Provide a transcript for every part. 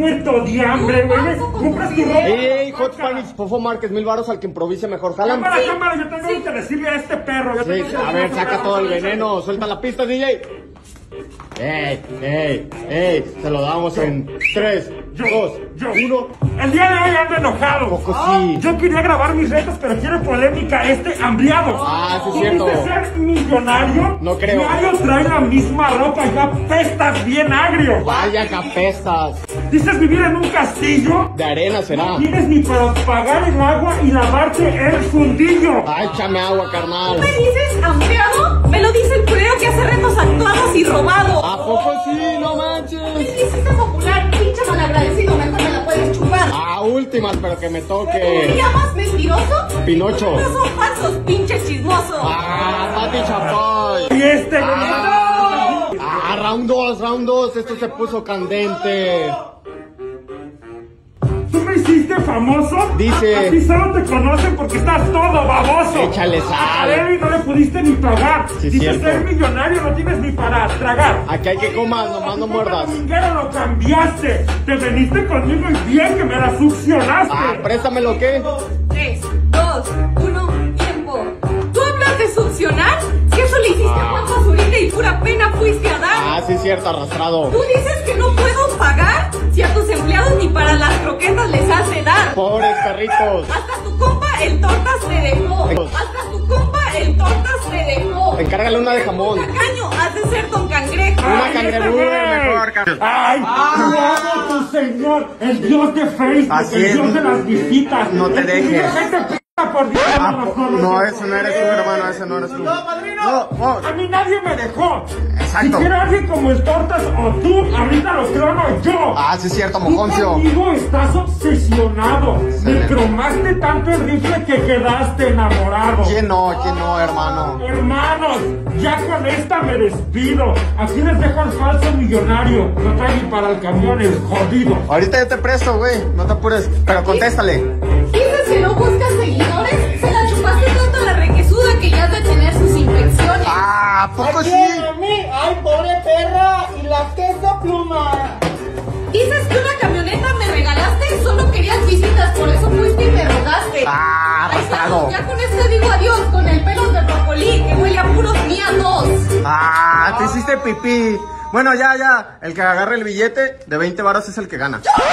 muerto de hambre, güey. Compras tu ropa. Ey, Hot Spanish, Fofo Márquez, 1000 varos al que improvise mejor. Jalan. Cámara, yo tengo que decirle a este perro. Sí, a ver, saca todo el veneno. Suelta la pista, DJ. Se lo damos en 3, 2, 1. El día de hoy ando enojado. Poco sí. Yo quería grabar mis retos, pero quiero polémica. Hambriado. Ah, sí es cierto. ¿Quieres ser millonario? No creo. Diario trae la misma ropa, ya apestas bien agrio. Vaya que apestas. Dices vivir en un castillo. De arena será. No tienes ni para pagar el agua y lavarte el fundillo. Ay, échame agua, carnal. ¿Me dices hambriado? Me lo dice el culero que hace retos actuados y robado. ¿A poco sí? No manches. Me hiciste popular, pinche malagradecido, mejor me la puedes chupar. A últimas, pero que me ¿Cómo te toque. llamas, mentiroso? Pinocho. No son falsos, pinche chismoso. Pati Chapoy. Y Round 2. Esto se puso candente. ¿Tú me hiciste famoso? Dice. Así solo te conocen porque estás todo baboso. Échale sal. A Levi no le pudiste ni pagar. Sí, Dices cierto. ser millonario, no tienes ni para tragar. Aquí hay que comas, nomás no muerdas. Dominguero lo cambiaste. Te veniste conmigo y bien que me la succionaste. Préstamelo, ¿qué? 3, 2, 1, tiempo. ¿Tú hablas de succionar? Si eso le hiciste a Juan Pazurita y pura pena fuiste a dar. Sí es cierto, arrastrado. ¿Tú dices que no puedo pagar? Si a tus empleados ni para las croquetas les has de dar. Pobres perritos. Hasta tu compa el tortas te dejó. Hasta tu compa el tortas te dejó. Encárgale una de jamón. Tacaño, has de ser don cangrejo. Una cangreburger mejor. ¡Ay! ¡Amo tu señor! ¡El dios de Facebook! Así ¡El es. dios de las visitas! No te dejes. Por Dios, No, ese no eres tú, hermano, ese no eres tú. ¡No, padrino! No. ¡A mí nadie me dejó! Exacto. Si quiero a alguien como el Tortas o tú, ahorita lo crono yo. Sí es cierto, Tú mojoncio. conmigo estás obsesionado. Me cromaste tanto el rifle que quedaste enamorado. ¿Quién no, hermano? Hermanos, ya con esta me despido. Aquí les dejo al falso millonario. No trae ni para el camión, el jodido. Ahorita yo te presto, güey. No te apures, pero contéstale. ¿Dices que no buscas seguidores? Se la chupaste tanto a la requesuda que ya has de tener sus infecciones. ¿A poco sí? A mí, ay, pobre perra, y la queso pluma. Dices que una camioneta me regalaste y solo querías visitas, por eso fuiste y me rogaste. Arrastrado. Ya con este digo adiós, con el pelo de brócoli que huele a puros miados. Te hiciste pipí. Bueno, ya. El que agarre el billete de 20 varos es el que gana. ¡Yo!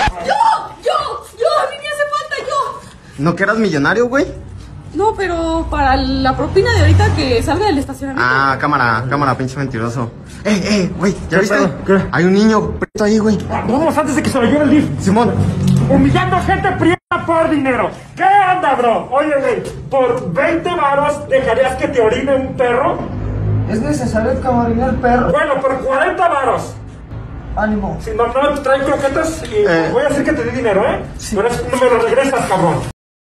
¡A mí me hace falta yo! ¿No que eras millonario, güey? No, pero para la propina de ahorita que salga del estacionamiento. Cámara, pinche mentiroso. Güey, ¿ya viste? ¿Qué? Hay un niño preto ahí, güey. Vamos antes de que se lo lleve el lift. Simón. Humillando gente prieta por dinero. ¿Qué onda, bro? Oye, güey, por 20 varos dejarías que te orine un perro. ¿Es necesario que orine el perro? Bueno, por 40 varos. Ánimo. Si no traen croquetas y voy a hacer que te dé dinero, ¿eh? Sí. Pero es que no me lo regresas, cabrón.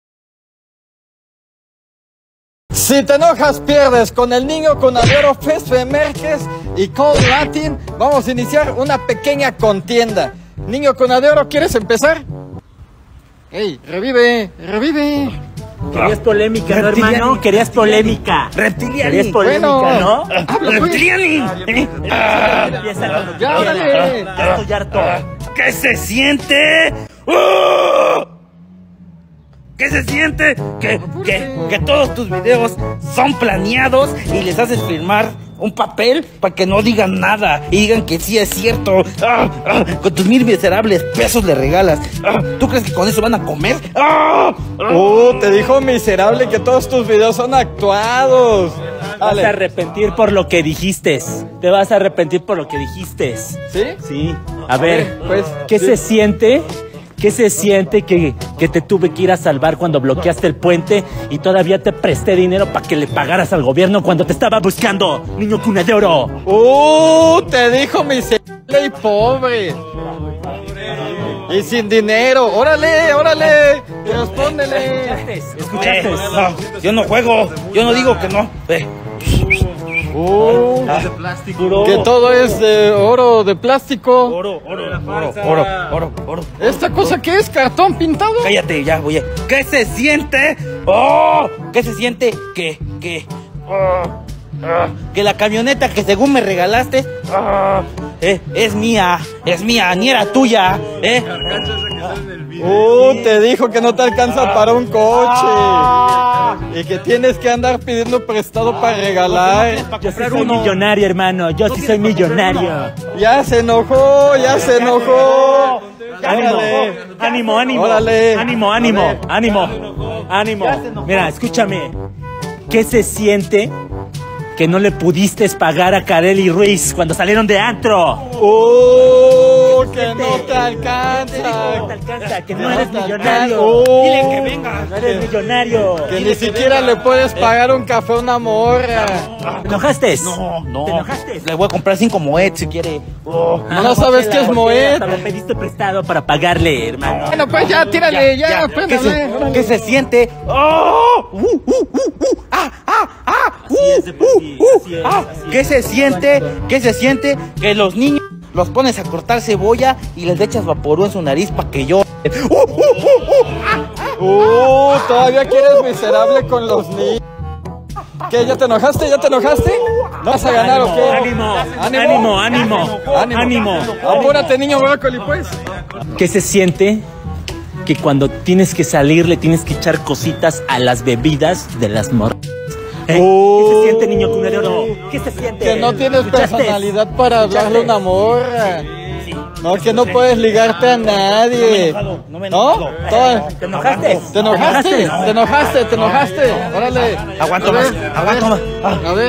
Si te enojas, pierdes. Con el niño Conadero, Fesfe Márquez y Cold Latin vamos a iniciar una pequeña contienda. Niño Conadero, ¿quieres empezar? ¡Ey, revive! Querías polémica, ¿no, hermano? Querías polémica. Reptiliani. Querías polémica, Bueno, ¿no? ¡Reptiliani! Empieza cuando Ya, órale. Ya estoy harto. ¿Qué se siente? ¡Oh! ¿Qué se siente? Que todos tus videos son planeados y les haces firmar un papel para que no digan nada y digan que sí es cierto. Con tus 1000 miserables pesos le regalas. ¿Tú crees que con eso van a comer? Te dijo miserable que todos tus videos son actuados. Te vas a arrepentir por lo que dijiste. Te vas a arrepentir por lo que dijiste. ¿Sí? Sí. A ver, pues, ¿qué sí. se siente? ¿Qué se siente que te tuve que ir a salvar cuando bloqueaste el puente y todavía te presté dinero para que le pagaras al gobierno cuando te estaba buscando, niño cuna de oro? Te dijo miserable y pobre. Y sin dinero. ¡Órale! Respóndele. ¿Escuchaste? No, yo no juego. Yo no digo que no. Que todo es de oro, de plástico. Oro. ¿Esta cosa qué es? ¿Cartón pintado? Cállate, ya, oye. ¿Qué se siente? ¿Qué se siente? Que la camioneta que según me regalaste es mía, ni era tuya, Te dijo que no te alcanza para un coche. Y que tienes que andar pidiendo prestado para regalar. Yo sí soy millonario, hermano. Yo sí soy millonario. Ya se enojó, ya se enojó. Ánimo, ánimo. Órale. Ánimo. Mira, escúchame. ¿Qué se siente que no le pudiste pagar a Kareli Ruiz cuando salieron de antro? Que no te alcanza. Que no eres millonario. Dile que venga. No eres millonario. Que ni siquiera le puedes pagar un café a una morra. ¿Te enojaste? No. ¿Te enojaste? Le voy a comprar 5 Moet si quiere. No sabes qué es Moet. Lo pediste prestado para pagarle, hermano. Bueno, pues ya, tírale, ya. Pues, ¿Qué se siente? ¿Qué se siente? ¿Qué se siente que los niños los pones a cortar cebolla y les echas vaporú en su nariz para que yo... Todavía quieres miserable con los niños. ¿Qué? ¿Ya te enojaste? ¿No vas a ganar o qué? Ánimo. Apúrate, niño brócoli, pues. ¿Qué se siente que cuando tienes que salir le tienes que echar cositas a las bebidas de las morras? ¿Qué se siente, niño cuna de oro? ¿Qué se siente? Que no tienes ¿Escuchaste? personalidad para hablarle a una morra. No, que no puedes ligarte a nadie. No me he enojado. ¿Te enojaste? ¿Te enojaste? Órale. Aguanto más. A ver.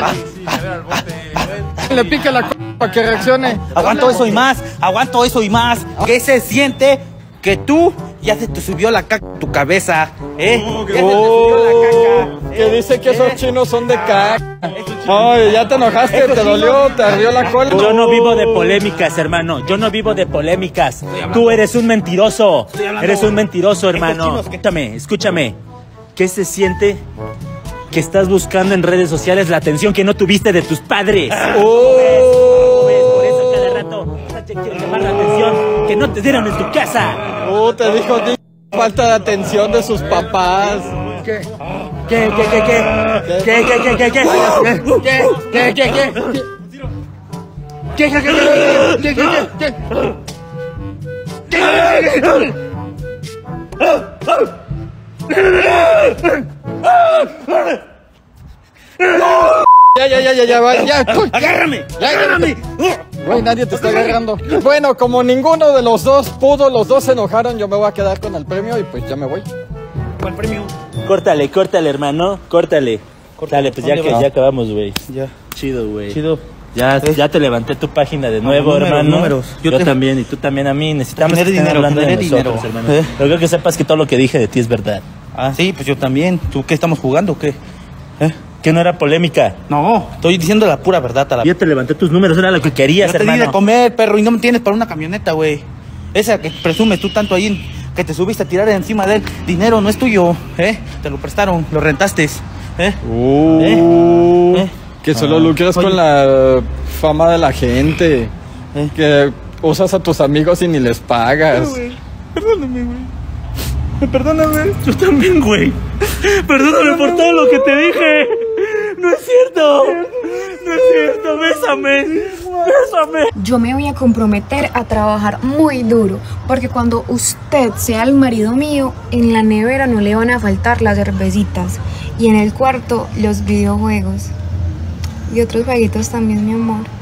Le pique la c*** para que reaccione. Aguanto eso y más. ¿Qué se siente que tú ya se te subió la caca a tu cabeza? Ya se te subió la caca. Que dice que esos chinos son de caca. Ay, ya te enojaste, te dolió, te ardió la cola. Yo no vivo de polémicas, hermano. Tú eres un mentiroso. Hermano. Escúchame. ¿Qué se siente que estás buscando en redes sociales la atención que no tuviste de tus padres? Por eso cada rato quieres llamar la atención que no te dieron en tu casa. Te dijo falta de atención de sus papás. ¿Qué? Ya. ¡Agárrame! Güey, nadie te está agarrando. Bueno, como ninguno de los dos pudo, los dos se enojaron, yo me voy a quedar con el premio y pues ya me voy. ¿Cuál premio? Córtale, hermano. Dale, pues ya acabamos, güey. Ya. Chido, güey. Chido. Ya te levanté tu página de nuevo, hermano. Números. Yo también, y tú también a mí. Necesitamos Tener que estén dinero, hablando de tener nosotros, dinero. hermano. Pero creo que sepas que todo lo que dije de ti es verdad. Ah, sí, pues yo también. ¿Tú qué estamos jugando o qué? Que no era polémica. No, estoy diciendo la pura verdad a la... Yo te levanté tus números, era lo que querías, Yo te di hermano. de comer, perro, y no me tienes para una camioneta, güey. Esa que presumes tú tanto ahí, que te subiste a tirar encima de él. Dinero no es tuyo, Te lo prestaron, lo rentaste, Que solo lucras con la fama de la gente. Que usas a tus amigos y ni les pagas. Perdóname, güey. Perdóname. Yo también, güey. Perdóname por todo lo que te dije. No es cierto. Bésame. Yo me voy a comprometer a trabajar muy duro, porque cuando usted sea el marido mío, en la nevera no le van a faltar las cervecitas y en el cuarto los videojuegos y otros jueguitos también, mi amor.